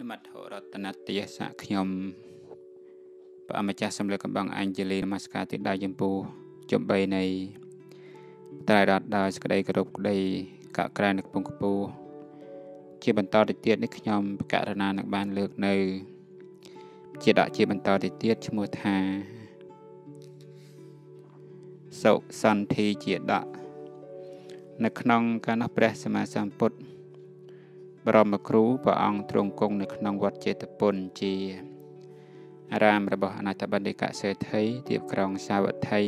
นมัตถรัตนติยสักขยมปะอมจัสสำเร็จกำบังอัญเจลีนมัสการติดได้ยมปูจบใบในตรายรัดได้สกได้กระดกได้กะกลายนักปงกปูเชี่ยบรรทอติเตียดนิขยมประกาศนานักบ้านเลือกในเชี่ยดะเชี่ยบรรทอติเตียดชมัวธาโศกสันทีเชี่ยดะนักนองการนับแปรสมาสัมพุทธบรมครูพระองค์ทรงคงในขนมวัดเจตปุนจีอารามระบบอนาถบัณฑิกะเสถีเทียบกรองสาวัตไทย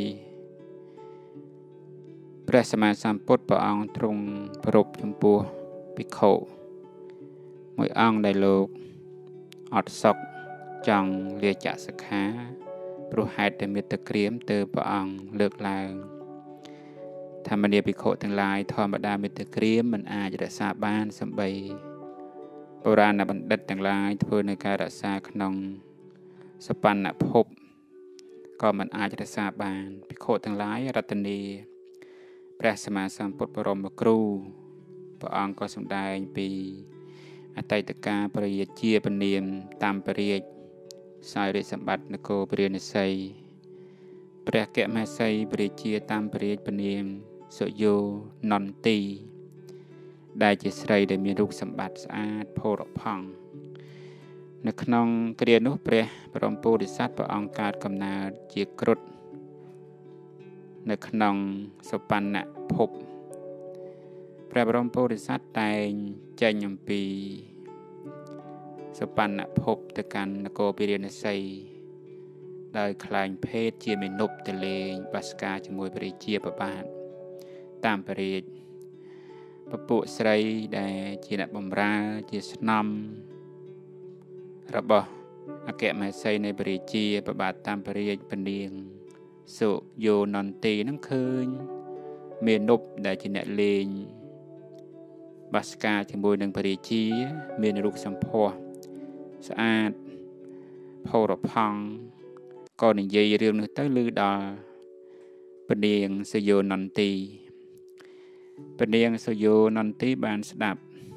พระสมานสัมพุทธพระองค์ทรงปรบชมพูปิโคมวยอ่างได้โลกอดศกจังเลียจัสขาปรุหายแต่มิตรเกรียมเตอพระองค์เลือกลางธรรมเนียปิโคทั้งหลายธรรมดามิตรเกรียมมันอาจจะสาบานสมบัยโบราณบัณฑิตทั้งหลายเพื่อในการรักษาขนมสปันนภพก็มันอาจจะสาบานปิโคทั้งหลายรัตนีพระสมมาสัมพุทธบรมครูพระองค์ก็ทรงได้ปีอตัยตกาปริยเจียปเนียมตามปริยสายเรศบัตนโกปริยนไซพระแกะแม่ไซปริยเจียตามปริยปเนียมโสโยนนตีได้เจสไรได้มีรูปสมบัติสะอาดโพรพังในขนมเกลียนุเปรพระองค์โพธิสัตว์พระองค์การกำนาเจียกรุดในขนมสปันนะภพพระบรมโพธิสัตว์แต่งใจยมปีสปันนะภพตะกันนโกปิเรียนไซได้คลายเพศเจียมินุบตะเลงบัสกาจมวยปริเจียประบาทตามปริยปปุสไรได้เจียนบำราเจียสนำระบบอาแกะมาใส่ในปริเจียประบาทตามปริยปเนียงสุโยนนตีน้ำคืนเมนุบได้เจียนเลงบัสกาจมวยหนึ่งปริเจียเมนรุกสัมพอสะอาดพอรพังก่อนใหญ่เรื่องนึกตั้งลือดาปเนียงสโยนนตีปเนียงสโยนนตีบานสดับ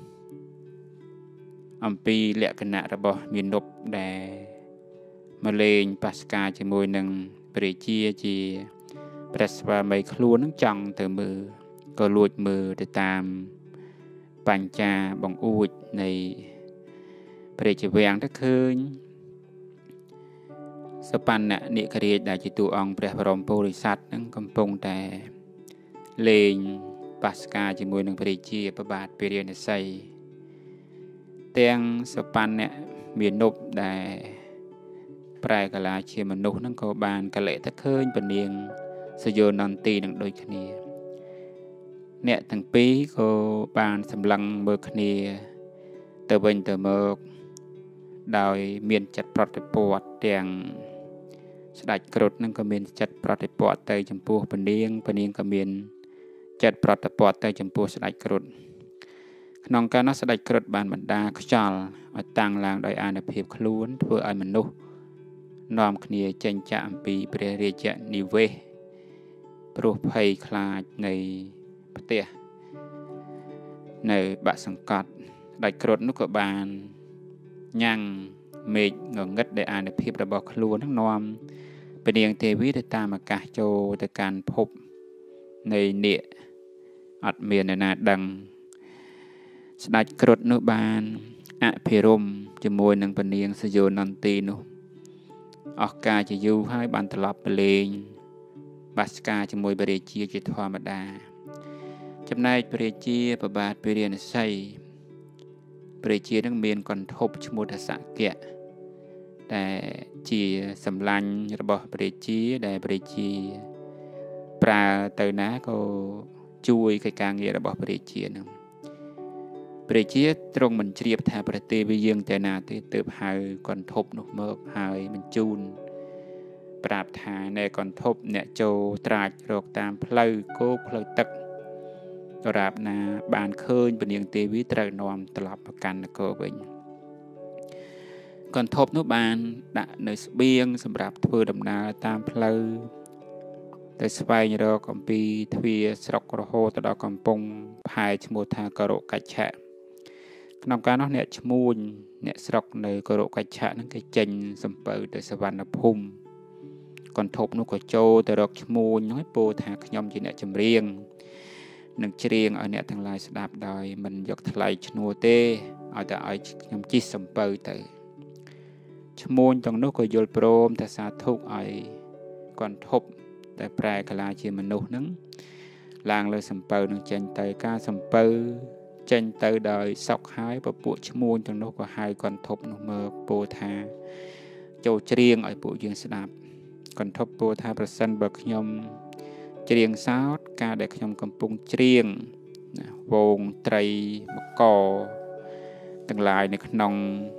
อัมปีเละขณะระบบมีนบแดมาเลงปัสกาจมวยหนึ่งปริเจียจีประสวาไม่คล้วนจังเตอมือก็ลวดมือได้ตามปัญจาบังอูดในปริจิเวียงทักคืนสปันนะนิคเรียได้จิตุองพระบรมโพธิสัตว์นั้นกำปงแต่เลงปัสกาจมวยหนึ่งปริเจียประบาทเปรียนไซเตียงสปันเนี่ยมีนบได้ปลายกะลาเชียมนุษย์นั่งก็บานกะเละตะเคินปนเนียงสโยนนตีนั่งโดยคเนียเนี่ยทั้งปีก็บานสำลังเบิกคเนียเตอเบนเตอเมกดาวเมียนจัดปลอดปวดเตียงสดกรดนั่งก็เมียนจัดปลอดปวดเตยจมพูปนเนียงก็เมียนจัดปลอดปวดเตยจมพูสดกรดขนมการนักสดกรดบานบรรดาขจรเอาตังลางโดยอาณาเพียบคล้วนเพื่อไอ้มนุษย์นอมคเนียเจนจะอัมปีเปรียเรจนิเวปรุภัยคลาดในประเทศในบะสังกัดได้กรดนุกบาลยังเมฆเงงัดได้อ่านในพิบระบอกครัวทั้งนอมเป็นเรียงเทวิได้ตามอากาศโจแต่การพบในเนียอัดเมียนในนาดังสดกรดนุบาลอะเพรมจะมวยหนังเป็นเรียงสยนันตีนุออกกาจะยูให้บันตลบเลงบัสกาจะมวยบริจีจะธรรมดาจำนายบริจีประบาทไปเรียนไซปริเจียนังเมียนก่อนทบชมุทสะเกะแต่จีสำลังระบบปริเจียได้ปริเจียปลาเตยนะก็ช่วยในการเงียระบบปริเจียนึงปริเจียตรงมันเฉียบแทนประเทศวิยังแต่นาที่เติบหายก่อนทบนกเมิกหายมันจูนปราบทาในก่อนทบเนี่ยโจตราดโรคตามเพลย์โก้เพลย์ตักกราบนาบานเคยเป็นยังเตวิตรนอมตลอดประกันก็เป็นก่อนทบนุบานดะในเบียงสำหรับเพื่อดำนาตามเพลย์แต่สบายรอกมปีทวีสรกโรโหตดอกมปงภายชโมธากโรกัจฉะក្នុងការនោះអ្នកឈ្មោះអ្នកស្រុកនៅកោរកច្ឆៈហ្នឹងគេចេញសំពៅទៅសវណ្ណភូមិកន្ធប់នោះក៏ចូលទៅរកឈ្មោះហ្នឹងឲ្យពោលថាខ្ញុំជាអ្នកចម្រៀងនឹងច្រៀងឲ្យអ្នកទាំងឡាយស្ដាប់ដោយមិនយកថ្លៃឈ្នួលទេឲ្យតែឲ្យខ្ញុំជិះសំពៅទៅឈ្មោះទាំងនោះក៏យល់ព្រមតែសាធុឲ្យកន្ធប់តែប្រែកាឡាជាមនុស្សហ្នឹងឡើងលើសំពៅនឹងចេញទៅការសំពៅចេញទៅដោយសោកហើយពពួកឈ្មោះទាំងនោះក៏ហៅកន្ធប់នោះមកពោលថាចូលច្រៀងឲ្យពួកយើងស្ដាប់កន្ធប់ពោលថាប្រសិនបើខ្ញុំច្រៀងសោតការដែលខ្ញុំកំពុងច្រៀងវងត្រីមកទាំងឡាយនៅក្នុង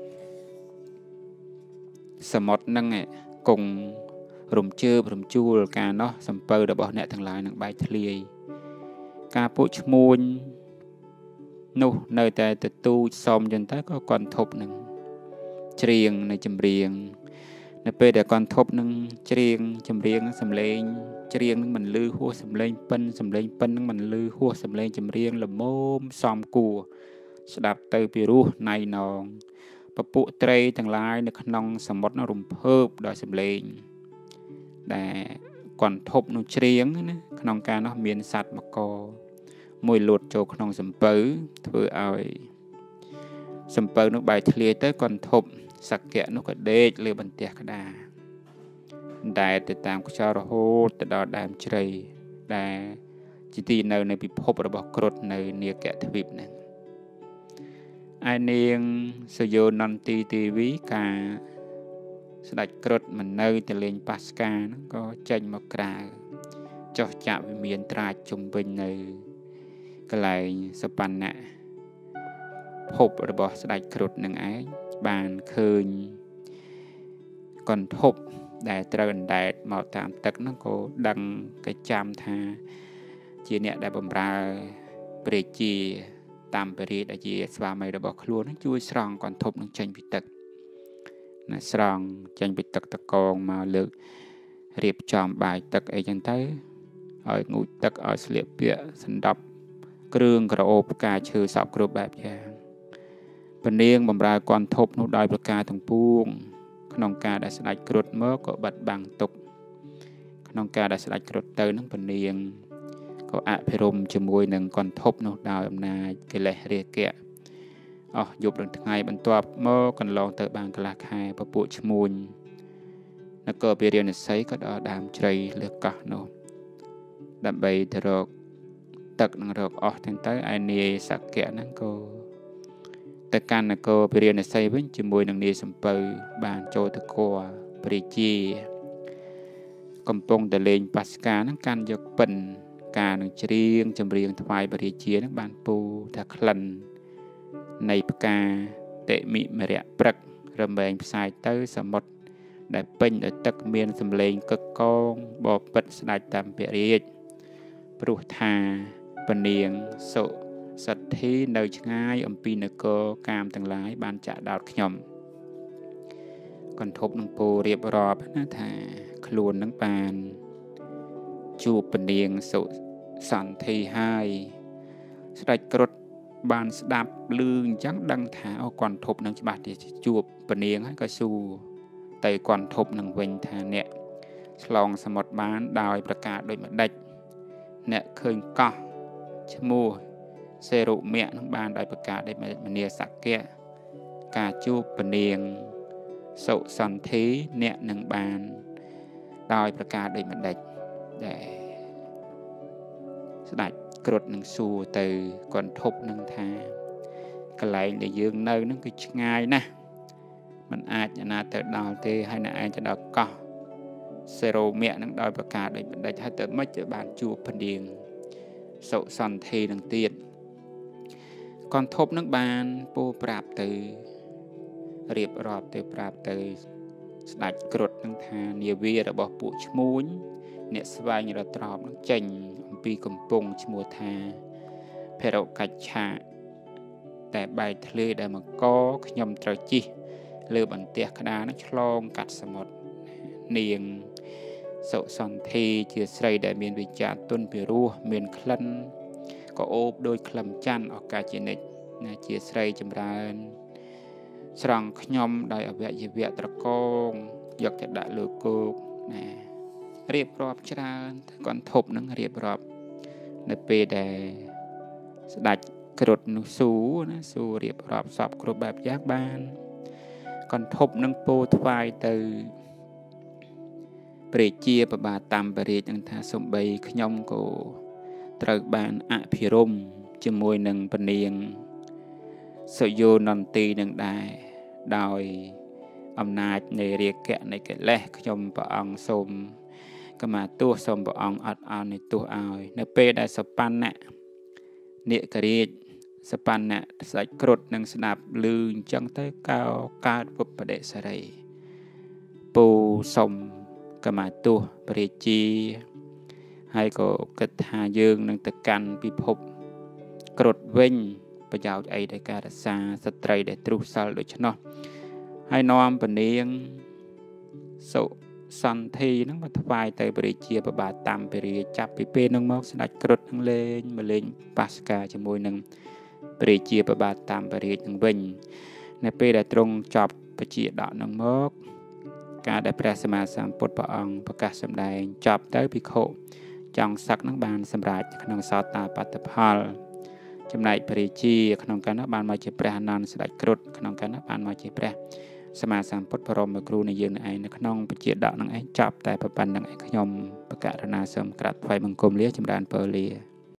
សមុទ្រហ្នឹងគង់រំជើបរំជួលការនោះសំពៅរបស់អ្នកទាំងឡាយនឹងបែកធ្លាយការពួកឈ្មោះនោះនៅតែទទូចសមចឹងទៅក៏កន្ធប់នឹងច្រៀងនៅចម្រៀងនៅពេលដែលកន្ធប់នឹងច្រៀងចម្រៀងសំឡេងច្រៀងនឹងមិនលឺហួសសំឡេងប៉ិននឹងមិនលឺហួសសំឡេងចម្រៀងល្មមសំគួរស្ដាប់ទៅពីរោះណៃណងពពួកត្រីទាំងឡាយនៅក្នុងសមុទ្រនោះរំភើបដោយសំឡេងដែលកន្ធប់នោះច្រៀងណាក្នុងការនោះមានសត្វមកមួយលូតចូលក្នុងសំពៅធ្វើឲ្យសំពៅនោះបែកធ្លាយទៅកន្ធប់សក្យៈនោះក៏ដេកលើបន្ទះក្តារដែលទៅតាមខ្យល់រហូតទៅដល់ដើមជ្រៃដែលជាទីនៅនៃពិភពរបស់គ្រុឌនៅនាគទ្វីបហ្នឹងឯនាងសយោនន្ទីទេវីការស្ដេចគ្រុឌមិននៅទៅលេងបាសកាហ្នឹងក៏ចេញមកក្រៅចុះចាក់វិមានត្រាចជុំវិញនៅកន្លែងសបណ្ណៈភពរបស់ស្ដេចគ្រុឌនឹងឯងបានឃើញកន្ធប់ដែលត្រូវអណ្ដែតមកតាមទឹកហ្នឹងក៏ដឹងគេចាំថាជាអ្នកដែលបម្រើព្រះជាតាមពរាជដែលជាស្វាមីរបស់ខ្លួននឹងជួយស្រង់កន្ធប់នឹងចេញពីទឹកណាស្រង់ចេញពីទឹកតកងមកលើករៀបចំបាយទឹកអីចឹងទៅឲ្យងូតទឹកឲ្យស្លៀកពាក់សណ្ដាប់គ្រឿងក្រអូបផ្កាឈើសពគ្រប់បែបយ៉ាងពនាងបំរើកន្ធប់នោះដោយប្រការទាំងពួងក្នុងការដែលស្ដេចគ្រុឌមកក៏បាត់បាំងទុកក្នុងការដែលស្ដេចគ្រុឌទៅនឹងពនាងក៏អភិរមជាមួយនឹងកន្ធប់នោះដោយអំណាចកិលេសរាគៈអស់យប់និងថ្ងៃបន្ទាប់មកកន្លងទៅបានកន្លះខែពពួកឈ្មោះនគរពារាណសីក៏ដល់ដើមជ្រៃលើកោះនោះដើម្បីទៅរកទឹកនឹងរកអស់ទាំងទៅឯនាយសក្យៈហ្នឹងក៏ទៅកាន់នគរពារាណសីវិញជាមួយនឹងនាយសំពៅបានចូលទៅគួរព្រះជាកំពុងតែលេងបាសកាហ្នឹងកាន់យកពិនការនឹងច្រៀងចម្រៀងថ្វាយព្រះជាហ្នឹងបានពូថាក្លិននៃផ្កាតិមិមរៈព្រឹករមែងផ្សាយទៅសមុទ្រដែលពេញដោយទឹកមានសម្លេងកឹកកងបបិទ្ធស្ដេចតាមពរាជព្រោះថាពនាងសុសទ្ធិនៅឆ្ងាយអំពីនគរកាមទាំងឡាយបានចាក់ដោតខ្ញុំកន្ធប់នឹងពោរៀបរាប់ណាថាខ្លួននឹងបានជួបពនាងសុសន្ធិហើយស្ដេចគ្រុឌបានស្ដាប់ឮអញ្ចឹងដឹងថាអូកន្ធប់នឹងច្បាស់ទីជួបពនាងហើយក៏សួរទៅកន្ធប់នឹងវិញថាអ្នកឆ្លងសមុទ្របានដោយប្រការដូចម្ដេចអ្នកឃើញកោះឈ្មោះសេរុមៈនឹងបានដោយប្រការដូចម្ដេចមនាសក្យៈការជួបពនាងសុសន្ធិអ្នកនឹងបានដោយប្រការដូចម្ដេចដែលស្ដេចគ្រុឌនឹងសួរទៅកន្ធប់នឹងថាកន្លែងដែលយើងនៅនឹងគឺឆ្ងាយណាស់มันអាចណាទៅដល់ទេហើយអ្នកឯងទៅដល់កោះសេរោមៈនឹងដោយប្រការដូចម្ដេចហើយទៅមិនទៅបានជួបពនាងសុសន្ធិនឹងទៀតកន្ធប់នឹងបានពោលប្រាប់ទៅរៀបរាប់ទៅប្រាប់ទៅស្ដេចគ្រុឌនឹងថានាវារបស់ពួកឈ្មួញអ្នកស្វែងរកត្រប់នឹងចេញអំពីកំពង់ឈ្មោះថាភេរកច្ឆៈតែបែកធ្លាយដែលមកកខ្ញុំត្រូវជិះលើបន្ទះក្តារនឹងឆ្លងកាត់សមុទ្រនាងសុសន្ធិជាស្រីដែលមានវិជ្ជាទន់ពីរោះមានក្លិនក៏អូបដោយក្លឹមច័ន្ទឱកាសជានិច្ចណាជាស្រីចម្រើនស្រង់ខ្ញុំដោយអវយវៈត្រកងយកទៅដាក់លើគោកណារៀបរាប់ច្រើនគាត់ធប់នឹងរៀបរាប់នៅពេលដែលស្ដេចគ្រុឌនោះស៊ូណាស៊ូរៀបរាប់សពគ្រប់បែបយ៉ាងបានគាត់ធប់នឹងពោថ្វាយទៅព្រះជាប្របាទតាមបរិយានឹងថាសំបីខ្ញុំក៏ត្រូវបានអភិរមជាមួយនឹងពនាងសុយោនន្ទីនឹងដែរដោយអំណាចនៃរាគៈនៃកិលេសខ្ញុំព្រះអង្គសូមកម្មាទោសសូមព្រះអង្គអត់ឱននៃទោសឲ្យនៅពេលដែលសបញ្ណៈនិករាជសបញ្ណៈស្ដេចគ្រុឌនឹងស្ដាប់ឮអញ្ចឹងទៅកើតពុបដិសរីពូសូមកម្មាទោសព្រះជាហើយក៏គិតថាយើងនឹងទៅកាន់ពិភពគ្រុឌវិញប្រយោជន៍អីដែលការរក្សាស្ត្រីដែលទ្រុសិលដូច្នោះហើយនាំពនាងសុសន្ធិនឹងមកថ្វាយទៅព្រះជាប្របាទតាមពរាចាប់ពីពេលនឹងមកស្ដេចគ្រុឌនឹងលេងបាសកាជាមួយនឹងព្រះជាប្របាទតាមពរានឹងវិញនៅពេលដែលទ្រង់ចប់បជាដកនឹងមកការដែលព្រះសម្មាសម្ពុទ្ធព្រះអង្គប្រកាសសម្ដែងចប់ទៅភិក្ខុចង់សឹកនឹងបានសម្រេចក្នុងសោតាបត្តផលចំណែកព្រះជាក្នុងកាលនោះបានមកជាព្រះអនន្តស្ដេចគ្រុឌក្នុងកាលនោះបានមកជាព្រះសម្មាសម្ពុទ្ធបរមគ្រូនៃយើងឯងនៅក្នុងបជាដកនឹងឯងចប់តែប៉ុណ្្នឹងឯងខ្ញុំបកករណាសូមក្រាបថ្វាយបង្គំលាចម្រើនពរលា